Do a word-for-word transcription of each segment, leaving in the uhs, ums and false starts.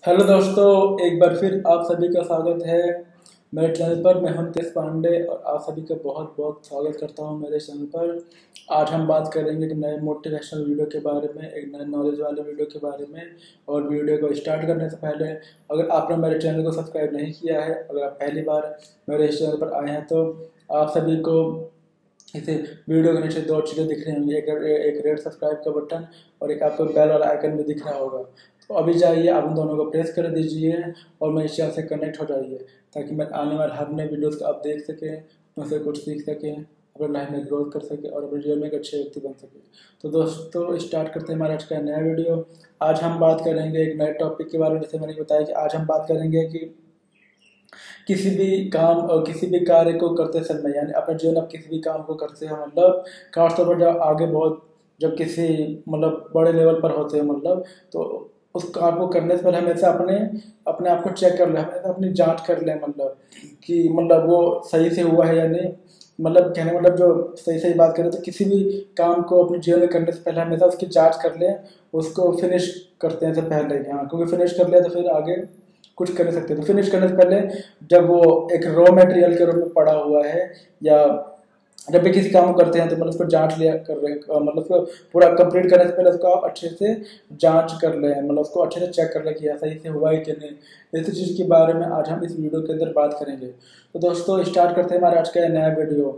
Hello दोस्तों, एक बार फिर आप सभी का स्वागत है मेरे चैनल पर। मैं हूं नितेश पांडे और आप सभी का बहुत बहुत स्वागत करता हूं मेरे चैनल पर। आज हम बात करेंगे एक नए मोटिवेशनल वीडियो के बारे में, एक नए नॉलेज वाले वीडियो के बारे में। और वीडियो को स्टार्ट करने से पहले अगर आपने मेरे चैनल को सब्सक्राइब नहीं किया है, अगर आप पहली बार मेरे इस चैनल पर आए हैं तो आप सभी को इसे वीडियो के नीचे दो चीज़ें दिख रही होंगी, एक एक रेड सब्सक्राइब का बटन और एक आपको बेल वाला आइकन भी दिख रहा होगा। तो अभी जाइए, आप उन दोनों को प्रेस कर दीजिए और मेरे चैनल से कनेक्ट हो जाइए, ताकि मैं आने वाले हर नए वीडियोस को आप देख सकें, उनसे कुछ सीख सकें, अपने लाइफ में ग्रोथ कर सकें और अपने जीवन में एक अच्छे व्यक्ति बन सकें। तो दोस्तों, स्टार्ट करते हैं हमारा आज का नया वीडियो। आज हम बात करेंगे एक नए टॉपिक के बारे में। जैसे मैंने बताया कि आज हम बात करेंगे कि किसी भी काम और किसी भी कार्य को करते समय, यानी अपने जीवन में किसी भी काम को करते हैं, मतलब खासतौर पर जब आगे बहुत जब किसी मतलब बड़े लेवल पर होते हैं, मतलब तो उस काम को करने से पहले हमेशा अपने अपने आप को चेक कर ले, हमेशा अपनी जांच कर ले, मतलब कि मतलब वो सही से हुआ है या नहीं। मतलब कहने मतलब जो सही सही बात करें तो किसी भी काम को अपने जीवन में करने से पहले हमेशा उसकी जांच कर ले, उसको फिनिश करते हैं से पहले। हाँ, क्योंकि फिनिश कर लिया तो फिर आगे कुछ कर नहीं सकते। तो फिनिश करने से पहले जब वो एक रॉ मटेरियल के रूप में पड़ा हुआ है, या जब भी किसी काम को करते हैं तो मतलब उसको जांच लिया कर रहे हैं, मतलब उसको पूरा कंप्लीट करने से पहले उसको आप अच्छे से जांच कर लें, मतलब उसको अच्छे से चेक कर लें कि सही से हुआ है कि नहीं। इसी चीज़ के बारे में आज हम इस वीडियो के अंदर बात करेंगे। तो दोस्तों, स्टार्ट करते हैं हमारा आज का नया वीडियो।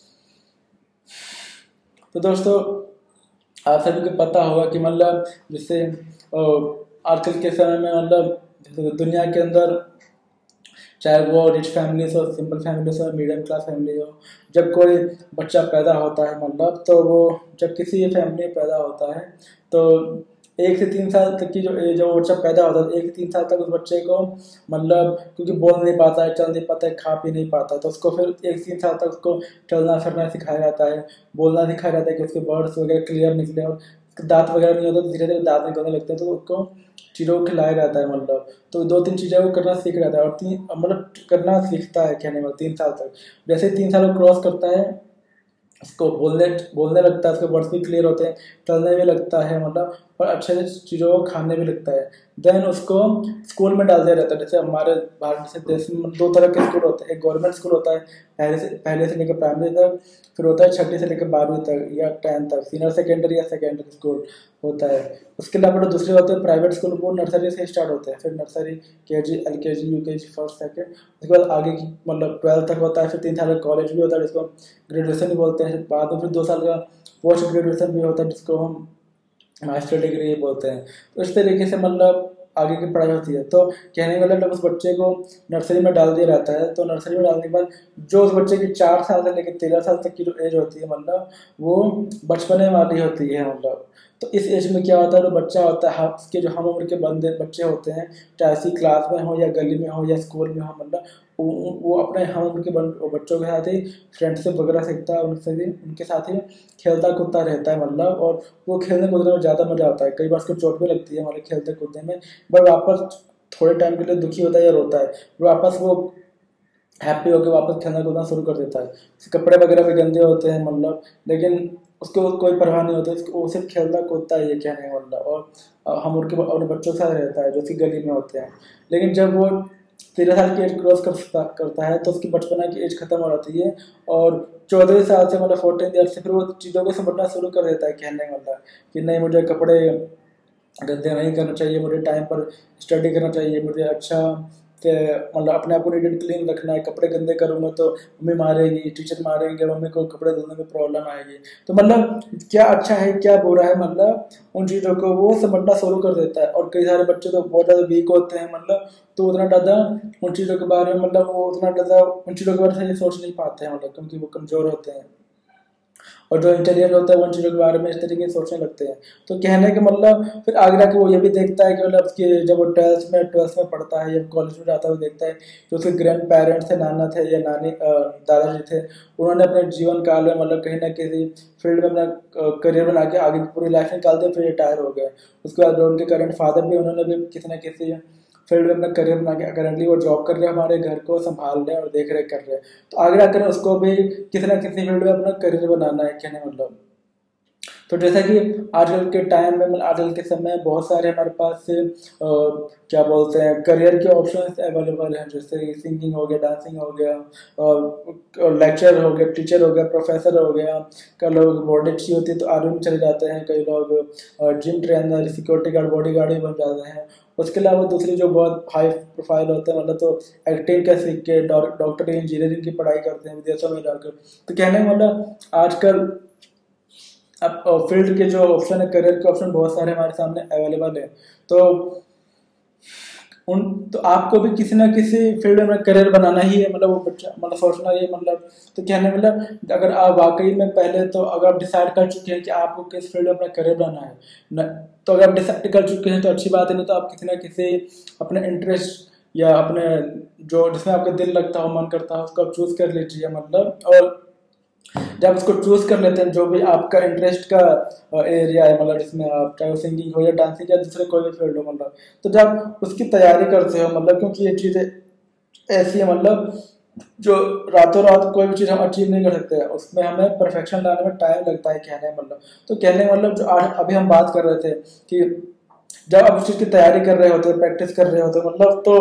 तो दोस्तों, आप सभी को पता होगा कि मतलब जैसे आजकल के समय में मतलब दुनिया के अंदर, चाहे वो रिच फैमिली हो, सिंपल फैमिली हो, मीडियम क्लास फैमिली हो, जब कोई बच्चा पैदा होता है, मतलब तो वो जब किसी फैमिली में पैदा होता है तो एक से तीन साल तक की जो एज जो बच्चा पैदा होता है, एक से तीन साल तक उस बच्चे को मतलब क्योंकि बोल नहीं पाता है, चल नहीं पाता है, खा पी नहीं पाता है, तो उसको फिर एक से तीन साल तक उसको चलना फिरना सिखाया जाता है, बोलना सिखाया जाता है कि उसके वर्ड्स वगैरह क्लियर निकले। और दांत वगैरह नहीं होता तो धीरे धीरे दांत निकलने लगते हैं, तो उसको चीज़ों को खिलाया जाता है, मतलब तो दो तीन चीज़ें वो करना सीख जाता है और तीन मतलब करना सीखता है कहने में तीन साल तक। जैसे तीन साल क्रॉस करता है, उसको बोलने बोलने लगता है, उसके वर्ड्स भी क्लियर होते हैं, चलने भी लगता है, मतलब और अच्छे से चीज़ों को खाने भी लगता है। देन उसको स्कूल में डाल दिया जाता है। जैसे हमारे भारत से देश में दो तरह के स्कूल होते हैं, एक गवर्नमेंट स्कूल होता है पहले से पहले से लेकर प्राइमरी तक, फिर होता है छठी से लेकर बारहवीं तक या टेंथ तक सीनियर सेकेंडरी या सेकेंडरी स्कूल होता है। उसके अलावा जो दूसरे होते हैं प्राइवेट स्कूल, वो नर्सरी से स्टार्ट होते हैं, फिर नर्सरी, के जी, एल के जी, यू के जी, फर्स्ट सेकेंड, उसके बाद आगे की मतलब ट्वेल्थ तक होता है, फिर तीन साल का कॉलेज भी होता है जिसको ग्रेजुएशन भी बोलते हैं, बाद में फिर दो साल का पोस्ट ग्रेजुएशन भी होता है जिसको हम मास्टर डिग्री बोलते हैं। तो इस तरीके से मतलब आगे की पढ़ाई होती है। तो कहने का मतलब उस बच्चे को नर्सरी में डाल दिया जाता है, तो नर्सरी में डालने के बाद जो उस बच्चे की चार साल से लेकर तेरह साल तक की जो एज होती है, मतलब वो बचपने वाली होती है। मतलब तो इस एज में क्या होता है, जो बच्चा होता है, उसके जो हम उम्र के बंदे बच्चे होते हैं, चाहे इसी क्लास में हो या गली में हो या स्कूल में हो, मतलब वो, वो अपने हम उम्र के बच्चों के साथ ही फ्रेंडशिप वगैरह सीखता है, उनसे भी उनके साथ ही खेलता कूदता रहता है, मतलब और वो खेलने कूदने में ज़्यादा मजा आता है। कई बार उसको चोट भी लगती है मतलब खेलते कूदने में, बट वापस थोड़े टाइम के लिए दुखी होता है या रोता है, वापस वो हैप्पी होकर वापस खेलना कूदना शुरू कर देता है। कपड़े वगैरह भी गंदे होते हैं, मतलब लेकिन उसको कोई परवाह नहीं होती, उसको वो सिर्फ खेलता कूदता है, ये क्या नहीं मतलब। और हम उनके अपने बच्चों के साथ रहता है जो कि गली में होते हैं। लेकिन जब वो तेरह साल की एज क्रॉस करता करता है तो उसकी बचपना की एज खत्म हो जाती है, और चौदह साल से मतलब फोर्टीन ईयर से फिर वो चीज़ों को समझना शुरू कर देता है, कहने मतलब कि नहीं, मुझे कपड़े गंदे नहीं करना चाहिए, मुझे टाइम पर स्टडी करना चाहिए, मुझे अच्छा से मतलब अपने आप को नीट एंड क्लीन रखना है। कपड़े गंदे करूँगा तो मम्मी मारेगी, टीचर मारेंगे, मम्मी को कपड़े धोने में प्रॉब्लम आएगी। तो मतलब क्या अच्छा है क्या बुरा है, मतलब उन चीज़ों को वो समझना शुरू कर देता है। और कई सारे बच्चे तो बहुत ज़्यादा वीक होते हैं, मतलब तो उतना ज़्यादा उन चीज़ों के बारे में मतलब वो उतना ज़्यादा उन चीज़ों के बारे में सोच नहीं पाते हैं, मतलब क्योंकि वो कमज़ोर होते हैं। और जो इंटेलिजेंट होता है वो उन चीज़ों के बारे में इस तरीके से सोचने लगते हैं। तो कहने का मतलब फिर आगे जाके वो ये भी देखता है कि मतलब उसके जब वो ट्वेल्थ में ट्वेल्थ में पढ़ता है या कॉलेज में जाता है, वो देखता है कि उसके ग्रैंड पेरेंट्स थे, नाना थे या नानी दादाजी थे, उन्होंने अपने जीवन काल में मतलब कहीं ना किसी फील्ड में अपना करियर बना के आगे पूरी लाइफ निकाल दी, फिर रिटायर हो गए। उसके बाद जो उनके करंट फादर भी, उन्होंने भी किसी न किसी फील्ड में अपना करियर बना के करंटली वो जॉब कर रहे हैं, हमारे घर को संभाल रहे हैं और देख रेख कर रहे हैं। तो आगे जाकर उसको भी किसी न किसी फील्ड में अपना करियर बनाना है, कहने मतलब। तो जैसा कि आजकल के टाइम में, मतलब आजकल के समय में बहुत सारे हमारे पास से आ, क्या बोलते हैं करियर के ऑप्शंस अवेलेबल हैं, जैसे सिंगिंग हो गया, डांसिंग हो गया, और लेक्चर हो गया, टीचर हो गया, प्रोफेसर हो गया। कई लोग बॉडी अच्छी होती है तो आर्मी में चले जाते हैं, कई लोग gym trainer, security guard, body guard भी बन जाते हैं। उसके अलावा दूसरी जो बहुत हाई प्रोफाइल होते हैं, मतलब तो एक्टिंग का सीख के डॉक्टर, इंजीनियरिंग की पढ़ाई करते हैं विदेशों में जाकर। तो कहने का मतलब आजकल अब फील्ड के जो ऑप्शन है, करियर के ऑप्शन बहुत सारे हमारे सामने अवेलेबल है। तो उन तो आपको भी किसी ना किसी फील्ड में करियर बनाना ही है, मतलब वो बच्चा मतलब सोचना ही मतलब। तो कहने मतलब अगर आप वाकई में पहले तो अगर आप डिसाइड कर चुके हैं कि आपको किस फील्ड में अपना करियर बनाना है न, तो अगर आप डिसाइड कर चुके हैं तो अच्छी बात है। नहीं तो आप किसी ना किसी अपने इंटरेस्ट या अपने जो जिसमें आपका दिल लगता हो, मन करता हो, उसको आप चूज कर लीजिए मतलब। और जब उसको चूज कर लेते हैं, जो भी आपका इंटरेस्ट का एरिया है, मतलब जिसमें आप चाहे सिंगिंग हो या डांसिंग या दूसरे कोई भी फील्ड हो, मतलब तो जब उसकी तैयारी करते हो, मतलब क्योंकि ये चीज़ें ऐसी है मतलब जो रातों रात कोई भी चीज़ हम अचीव नहीं कर सकते हैं, उसमें हमें परफेक्शन लाने में टाइम लगता है कहने मतलब। तो कहने मतलब जो आज अभी हम बात कर रहे थे कि जब आप उस चीज़ की तैयारी कर रहे होते हो, प्रैक्टिस कर रहे होते हो, मतलब तो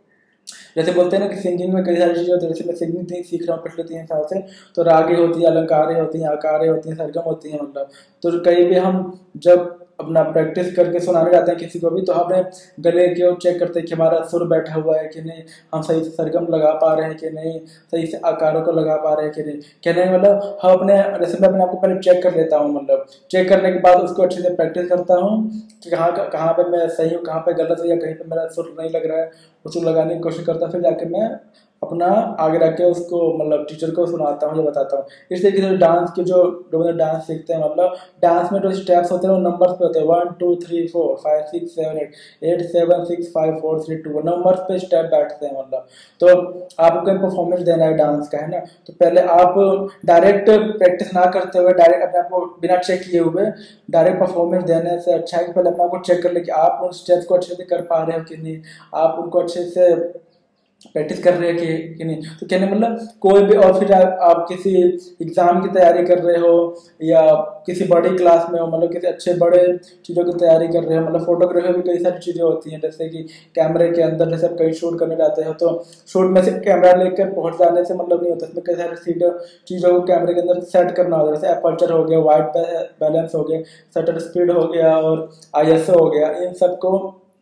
जैसे बोलते हैं ना कि सिंगिंग में कई सारी चीज़ें होती है। जैसे मैं सिंगिंग नहीं सीख रहा हूँ पिछले तीन साल से, तो रागे होती है, अलंकारें होती हैं, आकारें होती हैं, सरगम होती हैं, मतलब तो कहीं भी हम जब अपना प्रैक्टिस करके सुनाने जाते हैं किसी को भी, तो हमें गले की ओर चेक करते हैं कि हमारा सुर बैठा हुआ है कि नहीं, हम सही से सरगम लगा पा रहे हैं कि नहीं, सही से आकारों को लगा पा रहे हैं कि नहीं। कहने मतलब हम अपने जैसे मैं अपने आप को पहले चेक कर लेता हूँ, मतलब चेक करने के बाद उसको अच्छे से प्रैक्टिस करता हूँ कि कहाँ कहाँ पे मैं सही हूँ, कहाँ पे गलत हूँ, या कहीं पे मेरा सुर नहीं लग रहा है, उसको लगाने की कोशिश करता हूँ। फिर जाके मैं अपना आगे रख के उसको मतलब टीचर को सुनाता हूँ या बताता हूँ। इस तरीके से डांस के जो लोग डांस सीखते हैं, मतलब डांस में जो स्टेप्स होते हैं वो नंबर्स पे होते हैं, one two three four five six seven eight eight seven six five four three two, numbers पे स्टेप बैठते हैं मतलब। तो आपको कहीं परफॉर्मेंस देना है डांस का, है ना, तो पहले आप डायरेक्ट प्रैक्टिस ना करते हुए, डायरेक्ट अपने आपको बिना चेक किए हुए डायरेक्ट परफॉर्मेंस देने से अच्छा है कि पहले अपने आपको चेक कर ले कि आप उन स्टेप्स को अच्छे से कर पा रहे हो कि नहीं, आप उनको अच्छे से प्रैक्टिस कर रहे हैं कि, कि नहीं। तो कहने मतलब कोई भी, और फिर आप, आप किसी एग्जाम की तैयारी कर रहे हो या किसी बड़ी क्लास में हो, मतलब किसी अच्छे बड़े चीज़ों की तैयारी कर रहे हो, मतलब फोटोग्राफी में कई सारी चीज़ें होती हैं, जैसे कि कैमरे के अंदर जैसे आप कहीं शूट करने जाते हो, तो शूट में सिर्फ कैमरा लेकर पहुंच जाने से मतलब नहीं होता, इसमें कई सारी चीज़ों चीज़ों को कैमरे के अंदर सेट करना होता है। जैसे एपर्चर हो गया, वाइट बैलेंस हो गया, शटर स्पीड हो गया और आई एस ओ हो गया, इन सबको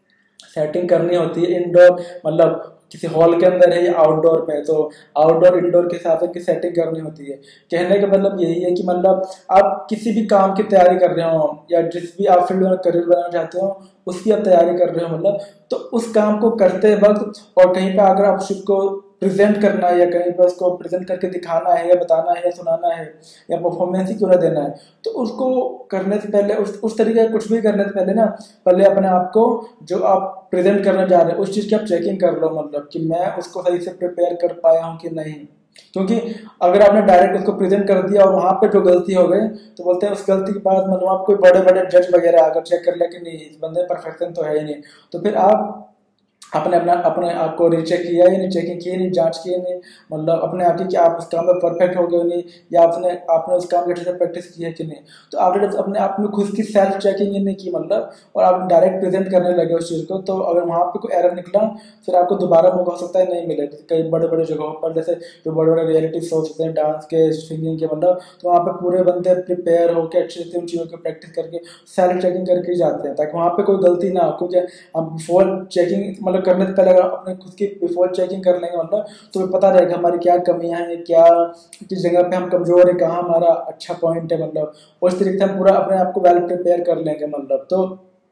सेटिंग करनी होती है इंडोर, मतलब किसी हॉल के अंदर है या आउटडोर में, तो आउटडोर इंडोर के हिसाब से सेटिंग करनी होती है। कहने का मतलब यही है कि मतलब आप किसी भी काम की तैयारी कर रहे हो या जिस भी आप फील्ड में करियर बनाना चाहते हो उसकी आप तैयारी कर रहे हो, मतलब तो उस काम को करते वक्त और कहीं पे अगर आप उसको प्रेजेंट करना है या कहीं पर उसको प्रेजेंट करके दिखाना है या बताना है या सुनाना है या परफॉर्मेंस ही क्यों ना देना है, तो उसको करने से पहले उस उस तरीके का कुछ भी करने से पहले ना, पहले अपने आप को जो आप प्रेजेंट करने जा रहे हैं उस चीज़ की आप चेकिंग कर लो, मतलब कि मैं उसको सही से प्रिपेयर कर पाया हूँ कि नहीं। क्योंकि अगर आपने डायरेक्ट उसको प्रेजेंट कर दिया और वहां पे जो गलती हो गई, तो बोलते हैं उस गलती के बाद मतलब आप कोई बड़े बड़े जज वगैरह आकर चेक कर ले कि नहीं इस बंदे परफेक्शन तो है ही नहीं, तो फिर आप अपने अपना अपने आप को रीचेक किया ही नहीं, चेकिंग की नहीं, जांच की नहीं, मतलब अपने आप की कि आप उस काम में परफेक्ट हो गए नहीं, या आपने आपने उस काम की अच्छे से प्रैक्टिस की है कि नहीं। तो आपने अपने आप में खुद की सेल्फ चेकिंग ही नहीं की, मतलब और आप डायरेक्ट प्रेजेंट करने लगे उस चीज़ को, तो अगर वहाँ पे कोई एरर निकला फिर आपको दोबारा मौका हो सकता है नहीं मिले। कई बड़े बड़े जगहों पर जैसे जो बड़े बड़े रियलिटी शोज होते हैं डांस के, सिंगिंग के, मतलब तो वहाँ पे पूरे बंदे प्रिपेयर होकर अच्छे से उन चीज़ों की प्रैक्टिस करके सेल्फ चेकिंग करके जाते हैं ताकि वहाँ पे कोई गलती ना हो। क्योंकि आप बिफोर चेकिंग मतलब करने से पहले अगर अपने खुद की बिफोर चेकिंग कर लेंगे मतलब तो पता रहेगा हमारी क्या कमियां हैं, क्या किस जगह पे हम कमजोर है, कहाँ हमारा अच्छा पॉइंट है, मतलब उस तरीके से हम पूरा अपने आप को वेल प्रिपेयर कर लेंगे। मतलब तो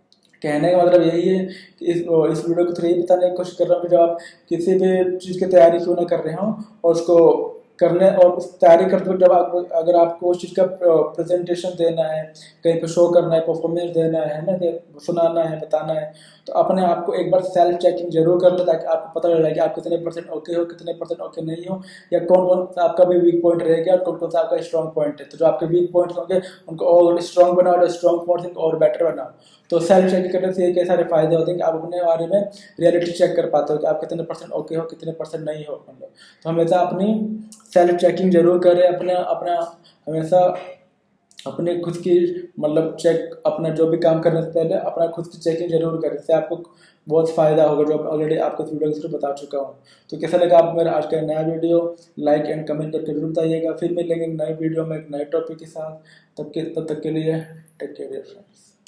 कहने का मतलब यही है कि इस इस वीडियो के थ्रू यही बताने की कोशिश कर रहा हूँ कि जब आप किसी भी चीज़ की तैयारी क्यों ना कर रहे हो और उसको करने और उस तैयारी करते वक्त जब आप अगर आपको उस चीज़ का प्रेजेंटेशन देना है, कहीं पे शो करना है, परफॉर्मेंस देना है ना, सुनाना है, बताना है, तो अपने आप को एक बार सेल्फ चेकिंग जरूर कर ले ताकि आपको पता लगे कि आप कितने परसेंट ओके हो, कितने परसेंट ओके नहीं हो, या कौन कौन सा आपका भी वीक पॉइंट रहेगा और कौन कौन सा आपका स्ट्रॉन्ग पॉइंट है। तो जो आपके वीक पॉइंट्स होंगे उनको और स्ट्रॉन्ग बनाओ, जो स्ट्रॉन्ग पॉइंट्स और बेटर बनाओ। तो सेल्फ चेकिंग करने से कई सारे फायदे होते हैं कि आप अपने बारे में रियलिटी चेक कर पाते हो कि आप कितने परसेंट ओके हो, कितने परसेंट नहीं हो। मतलब तो हमेशा अपनी सेल्फ चेकिंग जरूर करें, अपना अपना हमेशा अपने खुद की मतलब चेक अपना जो भी काम करने से पहले अपना खुद की चेकिंग जरूर करें, इससे आपको बहुत फ़ायदा होगा, जो ऑलरेडी आपको इस वीडियो के थ्रू बता चुका हूँ। तो कैसा लगा आप मेरा आज का नया वीडियो, लाइक एंड कमेंट करके जरूर बताइएगा। फिर मिलेंगे नए वीडियो में एक नए टॉपिक के साथ। तब के तब तक के लिए टेक केयर फ्रेंड्स।